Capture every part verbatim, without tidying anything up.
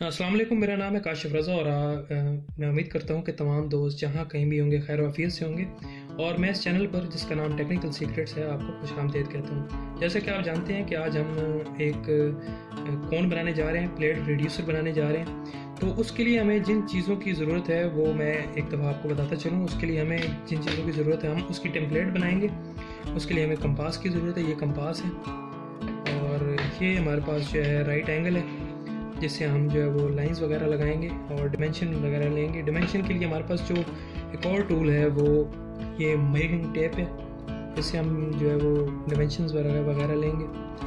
अस्सलाम वालेकुम, मेरा नाम है काशिफ रज़ा और आ, मैं उम्मीद करता हूँ कि तमाम दोस्त जहाँ कहीं भी होंगे खैर वाफियत से होंगे। और मैं इस चैनल पर जिसका नाम टेक्निकल सीक्रेट्स है आपको खुशामदीद कहता हूँ। जैसे कि आप जानते हैं कि आज हम एक कोन बनाने जा रहे हैं, प्लेट रिड्यूसर बनाने जा रहे हैं। तो उसके लिए हमें जिन चीज़ों की ज़रूरत है वो मैं एक दफ़ा आपको बताता चलूँ। उसके लिए हमें जिन चीज़ों की ज़रूरत है हम उसकी टेम्पलेट बनाएंगे। उसके लिए हमें कंपास की ज़रूरत है, ये कंपास है। और ये हमारे पास जो है राइट एंगल है जिससे हम जो है वो लाइंस वगैरह लगाएंगे और डिमेंशन वगैरह लेंगे। डिमेंशन के लिए हमारे पास जो एक और टूल है वो ये मेजरिंग टेप है, जिससे हम जो है वो डिमेंशंस वगैरह वगैरह लेंगे।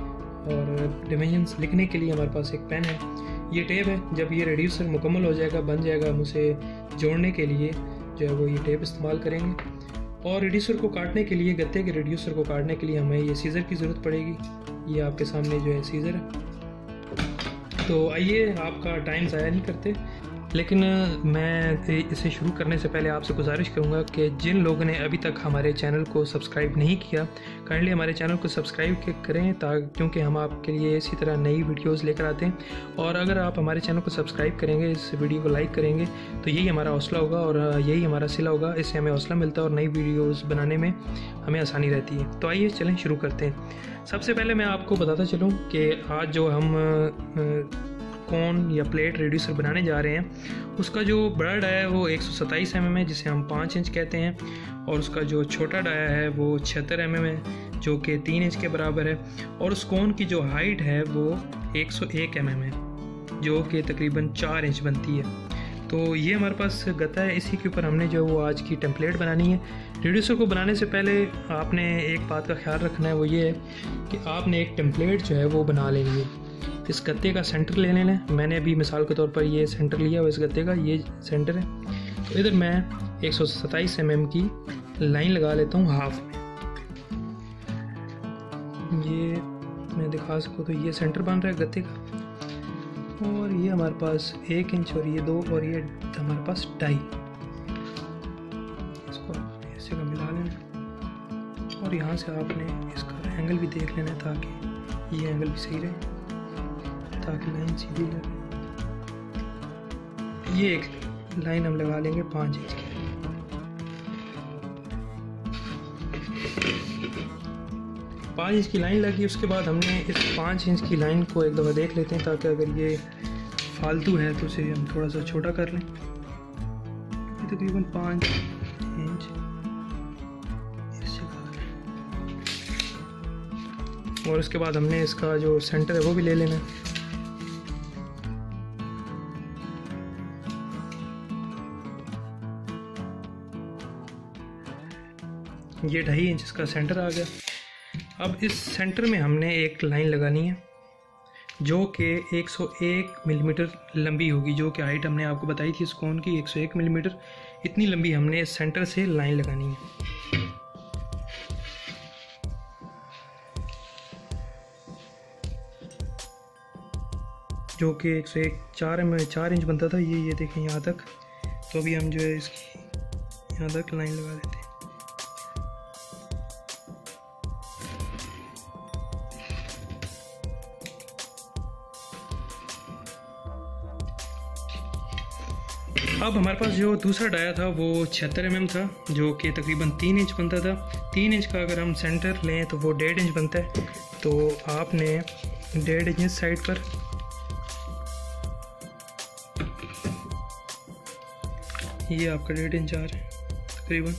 और डिमेंशंस लिखने के लिए हमारे पास एक पेन है, ये टेप है। जब ये रिड्यूसर मुकम्मल हो जाएगा, बन जाएगा, हम उसे जोड़ने के लिए जो है वो ये टेप इस्तेमाल करेंगे। और रिड्यूसर को काटने के लिए, गत्ते के रिड्यूसर को काटने के लिए हमें ये सीज़र की ज़रूरत पड़ेगी। ये आपके सामने जो है सीज़र है। तो आइए, आपका टाइम ज़ाया नहीं करते, लेकिन मैं इसे शुरू करने से पहले आपसे गुजारिश करूंगा कि जिन लोगों ने अभी तक हमारे चैनल को सब्सक्राइब नहीं किया, काइंडली हमारे चैनल को सब्सक्राइब करें, ताकि क्योंकि हम आपके लिए इसी तरह नई वीडियोस लेकर आते हैं। और अगर आप हमारे चैनल को सब्सक्राइब करेंगे, इस वीडियो को लाइक करेंगे, तो यही हमारा हौसला होगा और यही हमारा सिला होगा। इससे हमें हौसला मिलता है और नई वीडियोज़ बनाने में हमें आसानी रहती है। तो आइए चलें शुरू करते हैं। सबसे पहले मैं आपको बताता चलूँ कि आज जो हम कोन या प्लेट रिड्यूसर बनाने जा रहे हैं उसका जो बड़ा डाया है वो एक सौ सत्ताईस एम एम है, जिसे हम पाँच इंच कहते हैं। और उसका जो छोटा डाया है वो छिहत्तर एम एम है, जो कि तीन इंच के बराबर है। और उस कोन की जो हाइट है वो एक सौ एक एम एम है, जो कि तकरीबन चार इंच बनती है। तो ये हमारे पास गत्ता है, इसी के ऊपर हमने जो वो आज की टेम्पलेट बनानी है। रिड्यूसर को बनाने से पहले आपने एक बात का ख्याल रखना है, वो ये है कि आपने एक टेम्पलेट जो है वो बना लेनी है। इस गत्ते का सेंटर ले लेना है। मैंने अभी मिसाल के तौर पर ये सेंटर लिया हुआ, इस गत्ते का ये सेंटर है। तो इधर मैं एक सौ सत्ताईस एम एम की लाइन लगा लेता हूँ हाफ में। ये मैं दिखा सकूँ तो ये सेंटर बन रहा है गत्ते का। और ये हमारे पास एक इंच और ये दो और ये हमारे पास ढाई। इसको ऐसे का मिला लेना और यहाँ से आपने इसका एंगल भी देख लेना ताकि ये एंगल भी सही रहे, ताकि लाइन सीधी लगे। ये एक लाइन हम लगा लेंगे पाँच इंच की। पाँच इंच की लाइन लगी, उसके बाद हमने इस पाँच इंच की लाइन को एक दफ़ा देख लेते हैं, ताकि अगर ये फालतू है तो उसे हम थोड़ा सा छोटा कर लें। तकरीबन पाँच इंच इस जगह। और उसके बाद हमने इसका जो सेंटर है वो भी ले लेना है। ये ढाई इंच इसका सेंटर आ गया। अब इस सेंटर में हमने एक लाइन लगानी है जो कि एक सौ एक मिलीमीटर लंबी होगी, जो कि हाइट हमने आपको बताई थी इस कोन की एक सौ एक मिलीमीटर। इतनी लंबी हमने इस सेंटर से लाइन लगानी है। जो कि एक सौ एक चार में चार इंच बनता था ये ये देखें यहाँ तक। तो अभी हम जो है इसकी यहाँ तक लाइन लगा देते हैं। अब हमारे पास जो दूसरा डाया था वो छिहत्तर एम एम था, जो कि तकरीबन तीन इंच बनता था। तीन इंच का अगर हम सेंटर लें तो वो डेढ़ इंच बनता है। तो आपने डेढ़ इंच इस साइड पर ये आपका डेढ़ इंच आ रहा है तकरीबन,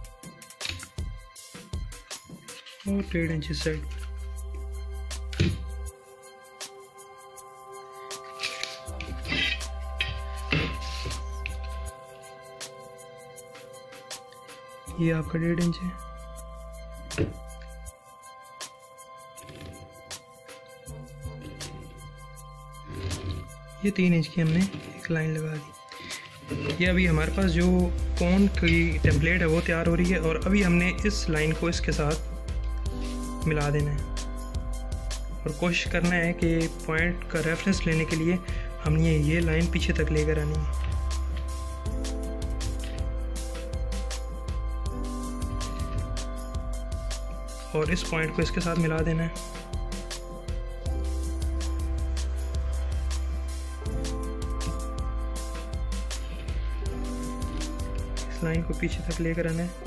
और डेढ़ इंच इस साइड पर। ये आपका डेढ़ इंच है। ये तीन इंच की हमने एक लाइन लगा दी। ये अभी हमारे पास जो कोन की टेम्पलेट है वो तैयार हो रही है, और अभी हमने इस लाइन को इसके साथ मिला देना है। और कोशिश करना है कि पॉइंट का रेफरेंस लेने के लिए हमने ये लाइन पीछे तक लेकर आनी है। और इस पॉइंट को इसके साथ मिला देना है। इस लाइन को पीछे तक लेकर आना है।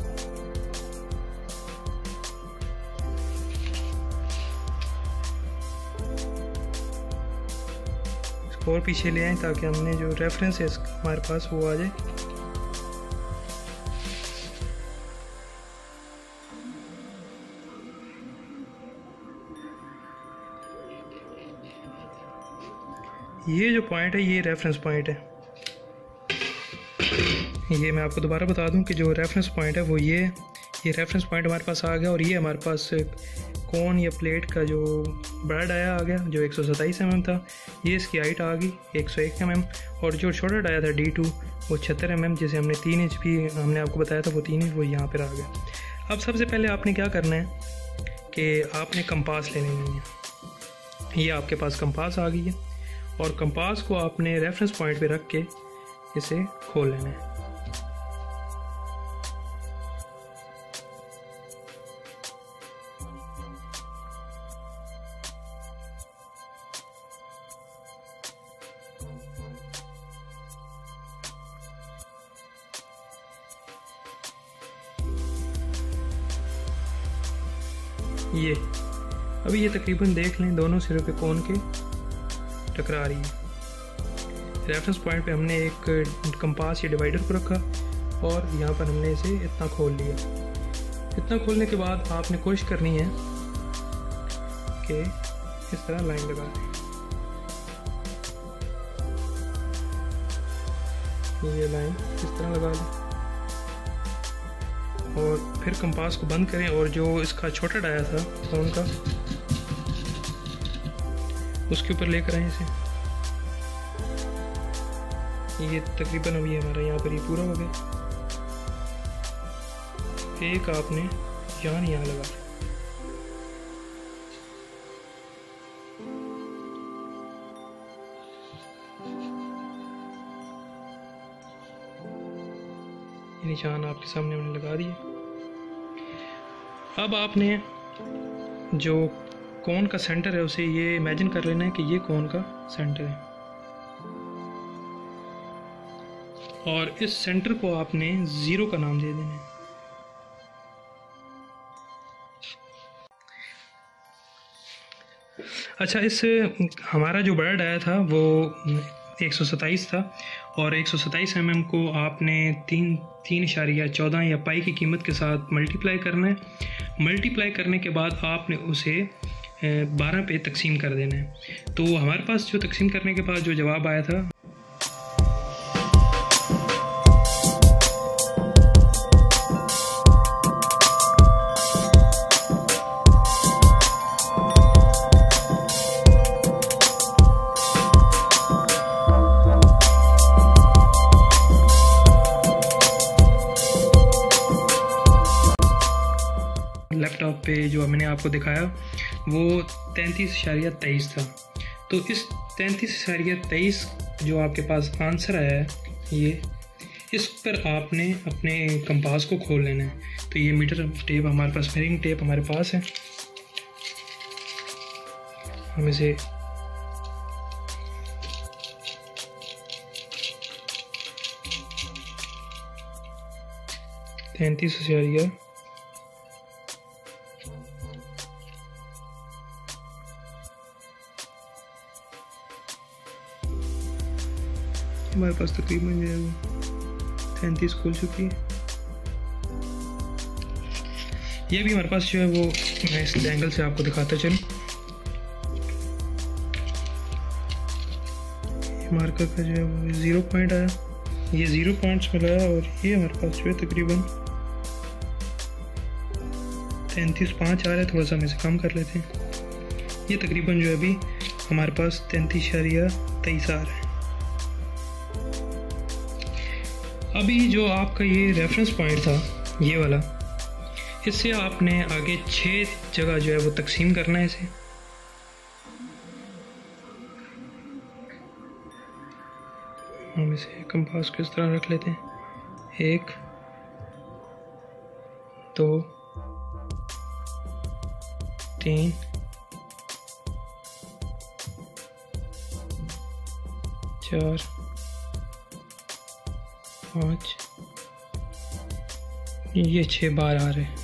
इसको और पीछे ले आए ताकि हमने जो रेफरेंस है हमारे पास वो आ जाए। ये जो पॉइंट है ये रेफरेंस पॉइंट है। ये मैं आपको दोबारा बता दूं कि जो रेफरेंस पॉइंट है वो ये ये रेफरेंस पॉइंट हमारे पास आ गया, और ये हमारे पास कोन या प्लेट का जो बड़ा डाया आ गया जो एक सौ सत्ताईस एम एम था। ये इसकी हाइट आ गई एक सौ एक एम एम, और जो छोटा डाया था डी टू वो छिहत्तर एम एम, जिसे हमने तीन इंच भी हमने आपको बताया था वो तीन इंच वो यहाँ पर आ गया। अब सबसे पहले आपने क्या करना है कि आपने कंपास ले लेनी है। ये आपके पास कंपास आ गई है, और कंपास को आपने रेफरेंस पॉइंट पे रख के इसे खोल लेना है। ये अभी ये तकरीबन देख लें दोनों सिरों पे कोन के टकरा रही है। रेफरेंस पॉइंट पे हमने एक कंपास या डिवाइडर को रखा और यहाँ पर हमने इसे इतना खोल लिया। इतना खोलने के बाद आपने कोशिश करनी है कि इस तरह लाइन लगा दें। ये लाइन इस तरह लगा दें और फिर कंपास को बंद करें, और जो इसका छोटा डाया था फोन का उसके ऊपर लेकर आए इसे। ये तकरीबन अभी हमारा यहाँ पर ये पूरा हो गया। एक आपने यहाँ यहाँ लगा ये निशान आपके सामने हमने लगा दिए। अब आपने जो कोन का सेंटर है उसे ये इमेजिन कर लेना है कि ये कोन का सेंटर है, और इस सेंटर को आपने ज़ीरो का नाम दे देना है। अच्छा, इस हमारा जो बड़ा डाया था वो एक सौ सत्ताईस था, और एक सौ सत्ताईस एम एम को आपने तीन तीन इशारिया चौदह या पाई की कीमत के साथ मल्टीप्लाई करना है। मल्टीप्लाई करने के बाद आपने उसे बारह पे तकसीम कर देना है। तो हमारे पास जो तकसीम करने के बाद जो जवाब आया था लैपटॉप पे जो मैंने आपको दिखाया वो तैंतीस इशारिया तेईस था। तो इस तैंतीस इशारिया तेईस जो आपके पास आंसर आया है, ये इस पर आपने अपने कंपास को खोल लेना है। तो ये मीटर टेप हमारे पास, मेजरिंग टेप हमारे पास है। हम इसे तैंतीस इशारिया हमारे पास तकरीबन जो है वो तैंतीस खुल चुकी है। ये भी हमारे पास जो है वो मैं इस एंगल से आपको दिखाता चलूँ। मार्कर का जो है वो ज़ीरो पॉइंट आया, ये ज़ीरो पॉइंट्स में लाया, और ये हमारे पास जो है तकरीबन तैंतीस पाँच आ रहा है। थोड़ा सा हम इसे कम कर लेते हैं। ये तकरीबन जो है अभी हमारे पास तैंतीस इशारिया तेईस आ रहा है। अभी जो आपका ये रेफरेंस पॉइंट था ये वाला, इससे आपने आगे छः जगह जो है वो तकसीम करना है इसे। हम इसे कंपास को इस तरह रख लेते हैं। एक, दो, तीन, चार, पाँच, ये छः बार आ रहे हैं,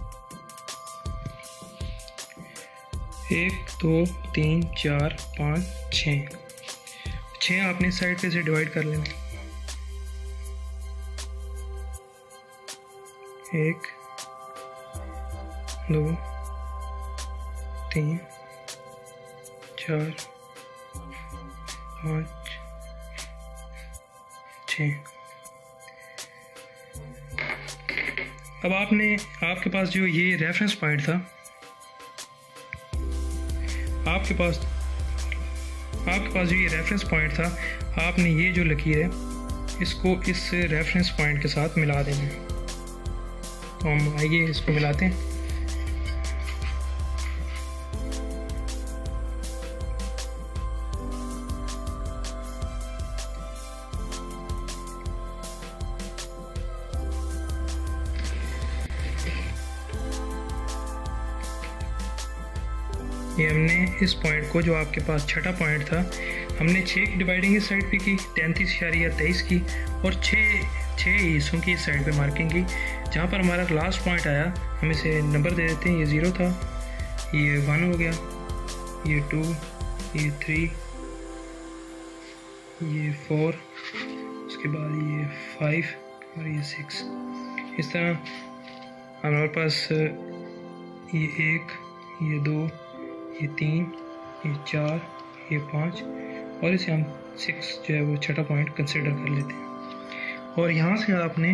एक दो तीन चार पाँच छः, छः आपने साइड पे से डिवाइड कर लेना। एक दो तीन चार पाँच छः। अब आपने आपके पास जो ये रेफरेंस पॉइंट था, आपके पास आपके पास जो ये रेफरेंस पॉइंट था, आपने ये जो लकीर है इसको इस रेफरेंस पॉइंट के साथ मिला देना है। तो हम आइए इसको मिलाते हैं। ये हमने इस पॉइंट को, जो आपके पास छठा पॉइंट था, हमने छः की डिवाइडिंग इस साइड पे की, तैंतीस इशारिया तेईस की, और छः छः हिस्सों की इस साइड पे मार्किंग की। जहाँ पर हमारा लास्ट पॉइंट आया हम इसे नंबर दे देते हैं। ये ज़ीरो था, ये वन हो गया, ये टू, ये थ्री, ये फोर, उसके बाद ये फाइव और ये सिक्स। इस तरह हमारे पास ये एक, ये दो, ये तीन, ये चार, ये पाँच, और इसे हम सिक्स जो है वो छठा पॉइंट कंसिडर कर लेते हैं। और यहाँ से आपने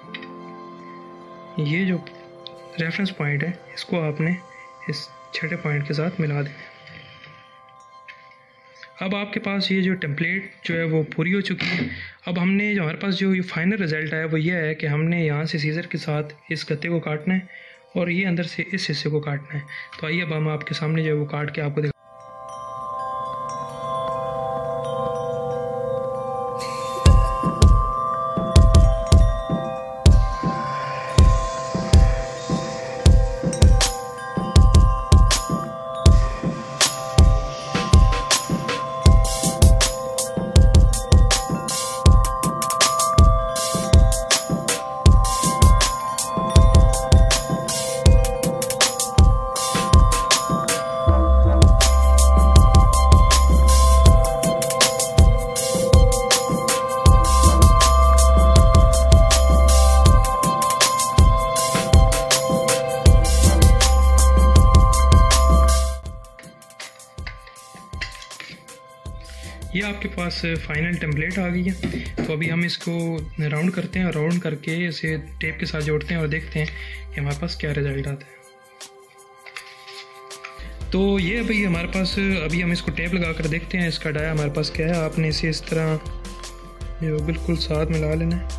ये जो रेफरेंस पॉइंट है इसको आपने इस छठे पॉइंट के साथ मिला देना है। अब आपके पास ये जो टेम्पलेट जो है वो पूरी हो चुकी है। अब हमने जो हमारे पास जो ये फाइनल रिज़ल्ट आया वो ये है कि हमने यहाँ से सीज़र के साथ इस गत्ते को काटना है और ये अंदर से इस हिस्से को काटना है। तो आइए अब हम आपके सामने जो है वो काट के आपको दिखा। ये आपके पास फाइनल टेम्पलेट आ गई है। तो अभी हम इसको राउंड करते हैं और राउंड करके इसे टेप के साथ जोड़ते हैं और देखते हैं कि हमारे पास क्या रिज़ल्ट आता है। तो ये अभी हमारे पास, अभी हम इसको टेप लगा कर देखते हैं इसका डाया हमारे पास क्या है। आपने इसे इस तरह जो बिल्कुल साथ मिला लेना है।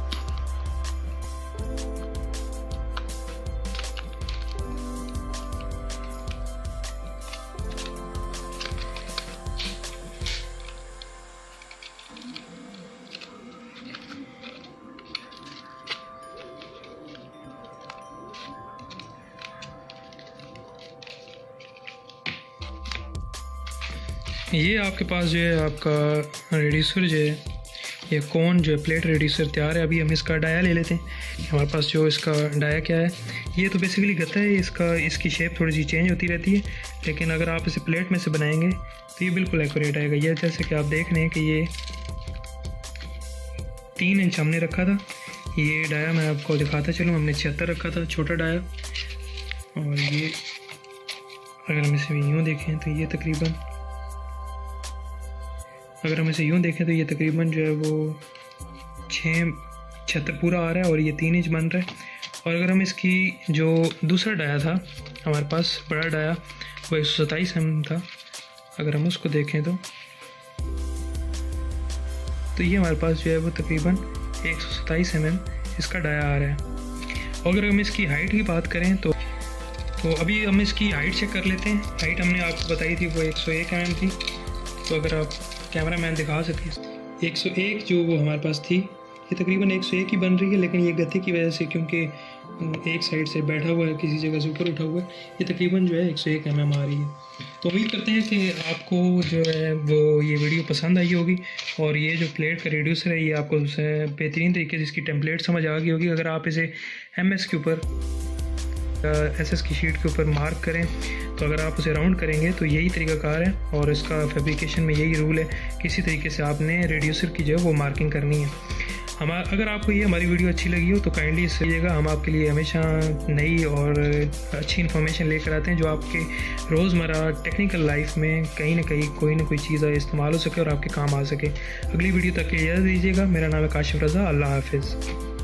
ये आपके पास जो है आपका रिड्यूसर जो है, ये कौन जो है प्लेट रिड्यूसर तैयार है। अभी हम इसका डाया ले लेते हैं। हमारे पास जो इसका डाया क्या है, ये तो बेसिकली गत्ता है, इसका इसकी शेप थोड़ी सी चेंज होती रहती है, लेकिन अगर आप इसे प्लेट में से बनाएंगे तो ये बिल्कुल एक्यूरेट आएगा। ये जैसे कि आप देख रहे हैं कि ये तीन इंच हमने रखा था। ये डाया मैं आपको दिखाता चलूँ, हमने छिहत्तर रखा था छोटा डाया, और ये अगर हम इसे यूँ देखें तो ये तकरीबन अगर हम इसे यूँ देखें तो ये तकरीबन जो है वो छः छिहत्तर पूरा आ रहा है और ये तीन इंच बन रहा है। और अगर हम इसकी जो दूसरा डाया था हमारे पास बड़ा डाया वो एक सौ सत्ताईस एम था, अगर हम उसको देखें तो तो ये हमारे पास जो है वो तकरीबन एक सौ सत्ताईस एम एम इसका डाया आ रहा है। और अगर हम इसकी हाइट की बात करें तो तो अभी हम इसकी हाइट चेक कर लेते हैं। हाइट हमने आपको बताई थी वो एक सौ एक एम एम थी। तो अगर आप कैमरा मैन दिखा सके, एक सौ एक जो वो हमारे पास थी, ये तकरीबन एक सौ एक ही बन रही है, लेकिन ये गति की वजह से, क्योंकि एक साइड से बैठा हुआ है किसी जगह से ऊपर उठा हुआ है, ये तकरीबन जो है एक सौ एक एम एम आ रही है। तो उम्मीद करते हैं कि आपको जो है वो ये वीडियो पसंद आई होगी और ये जो प्लेट का रिड्यूसर है ये आपको बेहतरीन तरीके से इसकी टेम्पलेट समझ आ गई होगी। अगर आप इसे एम एस के ऊपर एस एस की शीट के ऊपर मार्क करें तो अगर आप उसे राउंड करेंगे तो यही तरीकाकार है और इसका फैब्रिकेशन में यही रूल है, किसी तरीके से आपने रिड्यूसर की जो है वो मार्किंग करनी है। हम अगर आपको ये हमारी वीडियो अच्छी लगी हो तो काइंडली इससे लीजिएगा, हम आपके लिए हमेशा नई और अच्छी इन्फॉर्मेशन लेकर आते हैं जो आपके रोज़मर्रा टेक्निकल लाइफ में कहीं ना कहीं कोई ना कोई चीज़ इस्तेमाल हो सके और आपके काम आ सके। अगली वीडियो तक के इजाज़त दीजिएगा। मेरा नाम है काशिफ रज़ा। अल्लाह हाफिज़।